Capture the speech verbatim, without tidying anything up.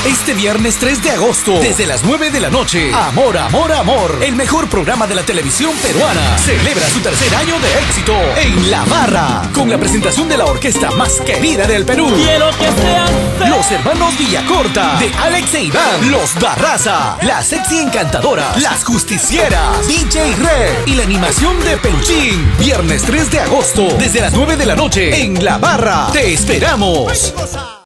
Este viernes tres de agosto, desde las nueve de la noche, Amor, Amor, Amor, el mejor programa de la televisión peruana, celebra su tercer año de éxito en La Barra, con la presentación de la orquesta más querida del Perú. Quiero que seas Los hermanos Villacorta, de Alex e Iván, Los Barraza, la sexy encantadora, Las Justicieras, D J Red y la animación de Peluchín. Viernes tres de agosto, desde las nueve de la noche, en La Barra. ¡Te esperamos!